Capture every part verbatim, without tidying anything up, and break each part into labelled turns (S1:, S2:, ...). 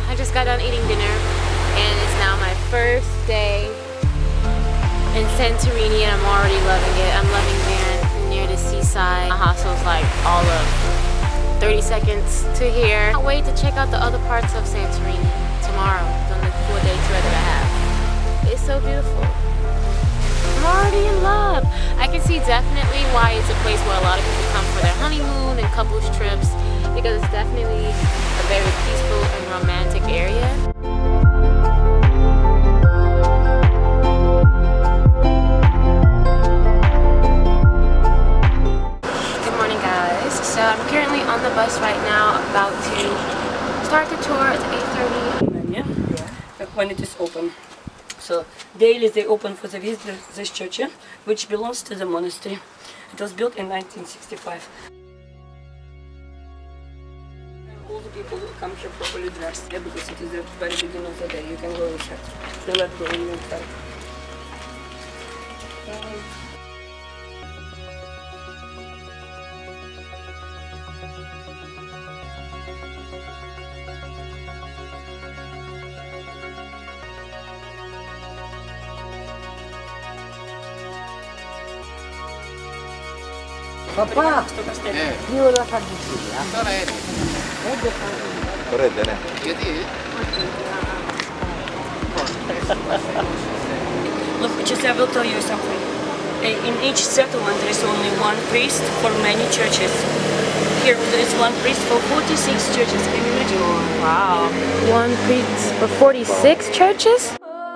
S1: I just got done eating dinner and it's now my first day in Santorini and I'm already loving it. I'm loving being near the seaside. My hostel's like all of thirty seconds to here. I can't wait to check out the other parts of Santorini tomorrow on the four day tour that I have. It's so beautiful. I'm already in love. I can see definitely why it's a place where a lot of people come for their honeymoon and couples trips, because it's definitely a very peaceful and romantic area. Good morning, guys. So I'm currently on the bus right now, about to start the tour. It's eight thirty.
S2: Yeah, yeah. When it is open. So daily they open for the visitors this church, yeah, which belongs to the monastery. It was built in nineteen sixty-five. All the people will come here properly dressed, yeah, because it is the very beginning of the day. You can go inside. They let go in inside. Um,
S3: Papà, io la faccio
S4: Correte,
S2: Look, just I will tell you something. In each settlement there is only one priest for many churches. Here there is one priest for forty-six churches. Can you imagine?
S1: Wow. One priest for forty-six churches?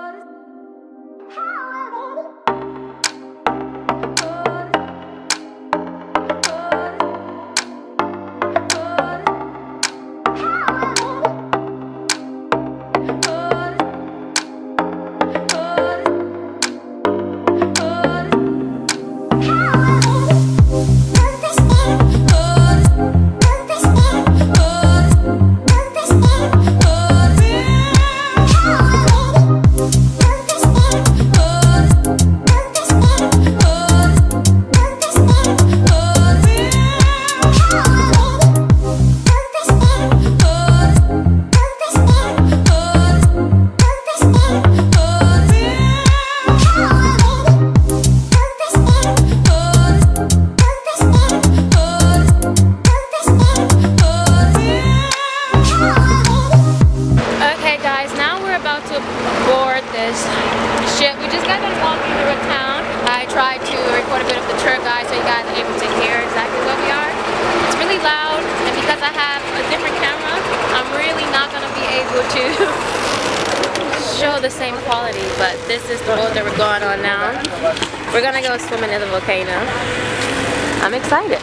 S1: Show the same quality, but this is the boat that we're going on now. We're gonna go swimming in the volcano. I'm excited.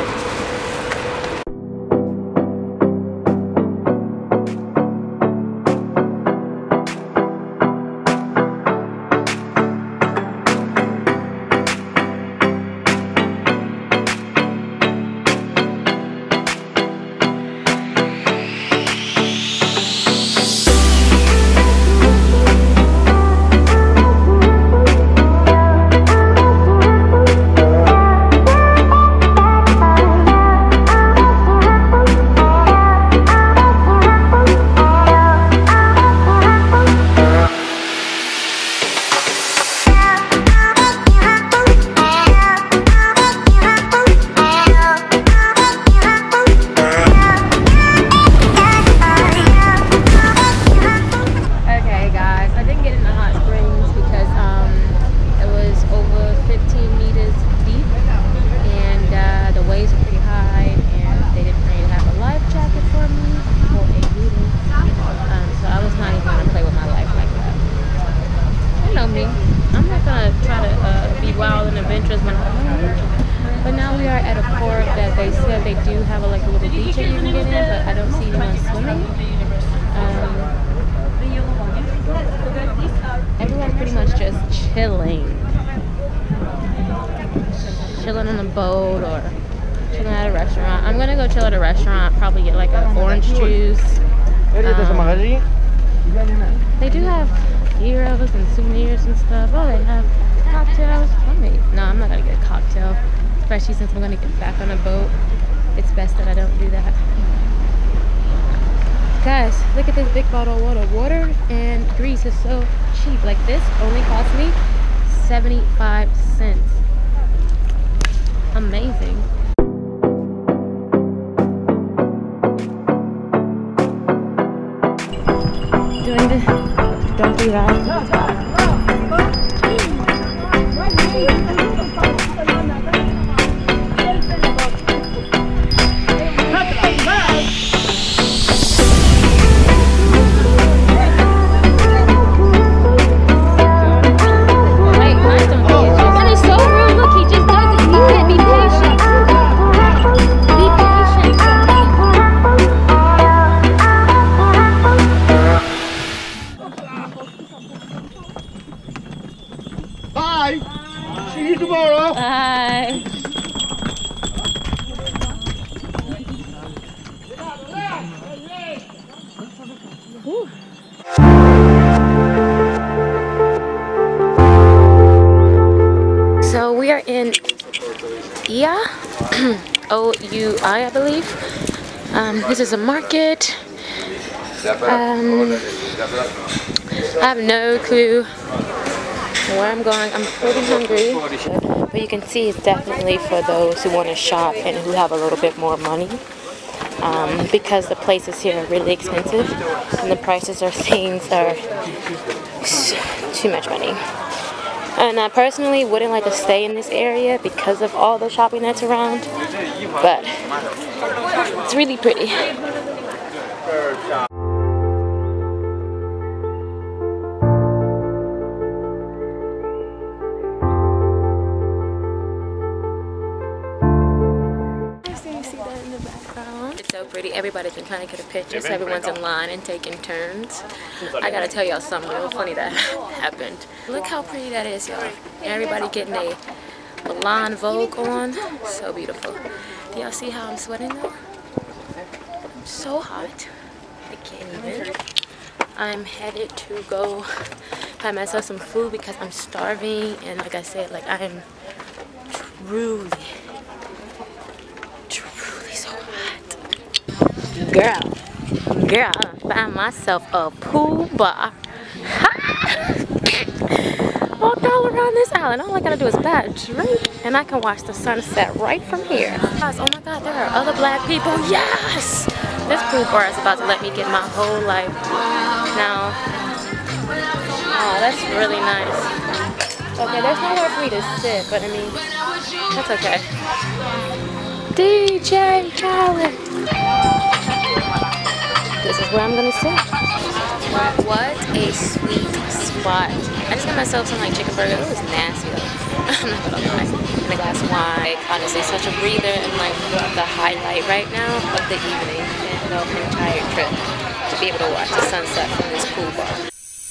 S1: But now we are at a port that they said they do have a, like a little beach that you can get in, but I don't see anyone swimming. Um, everyone's pretty much just chilling. Chilling on a boat or chilling at a restaurant. I'm gonna go chill at a restaurant, probably get like an orange juice. Um, they do have gyros and souvenirs and stuff. Oh, they have cocktails. Oh, wait. No, I'm not gonna get a cocktail, especially since I'm gonna get back on a boat. It's best that I don't do that. Guys, look at this big bottle of water. Water and grease is so cheap. Like this only cost me seventy-five cents. Amazing. Doing the donkey ride. Bye. Whew. So we are in O U I, I believe. Um, this is a market. Um, I have no clue where I'm going. I'm pretty hungry, but you can see it's definitely for those who want to shop and who have a little bit more money, um, because the places here are really expensive and the prices of things are too much money. And I personally wouldn't like to stay in this area because of all the shopping that's around, but it's really pretty. It's so pretty. Everybody's been trying to get a picture, so everyone's in line and taking turns. I gotta tell y'all something real funny that happened. Look how pretty that is, y'all. Everybody getting a Milan Vogue on. So beautiful. Do y'all see how I'm sweating though? I'm so hot. I can't even. I'm headed to go buy myself some food because I'm starving, and like I said, like I am truly Girl, girl, I found myself a pool bar. Walked all around this island. All I gotta do is buy a drink, and I can watch the sunset right from here. Guys, oh my God, there are other black people. Yes! This pool bar is about to let me get my whole life now. Oh, that's really nice. Okay, there's nowhere for me to sit, but I mean, that's okay. D J Khaled. This is where I'm gonna sit. What a sweet spot. I just got myself some like chicken burger. It was nasty though. I'm not gonna lie. And a glass of wine. Honestly, such a breather and like the highlight right now of the evening and the entire trip to be able to watch the sunset from this pool bar.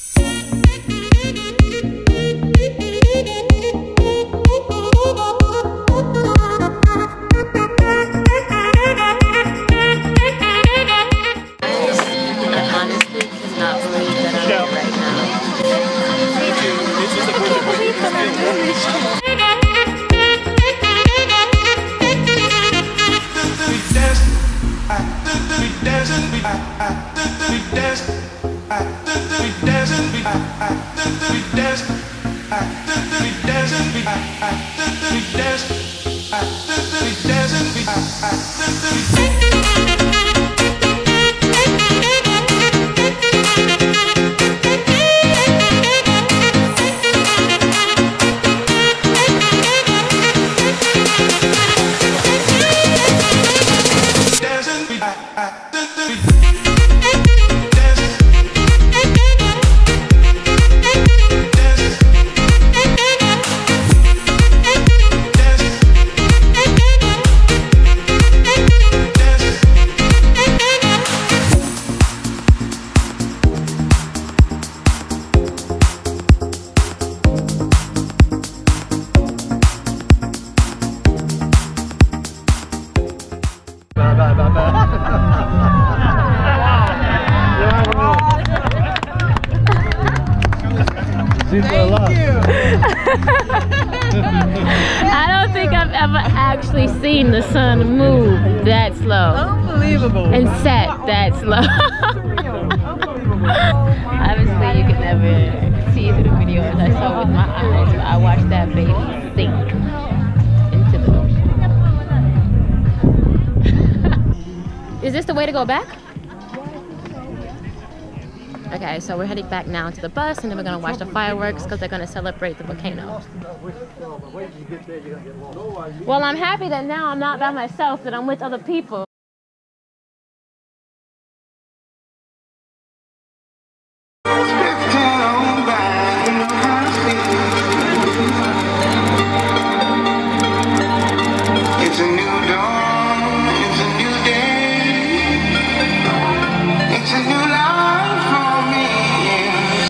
S1: I don't think I've ever actually seen the sun move that slow.
S3: Unbelievable.
S1: And set that slow. I watched that baby sink into the ocean. Is this the way to go back? Okay, so we're heading back now to the bus, and then we're gonna watch the fireworks because they're gonna celebrate the volcano. Well, I'm happy that now I'm not by myself, that I'm with other people.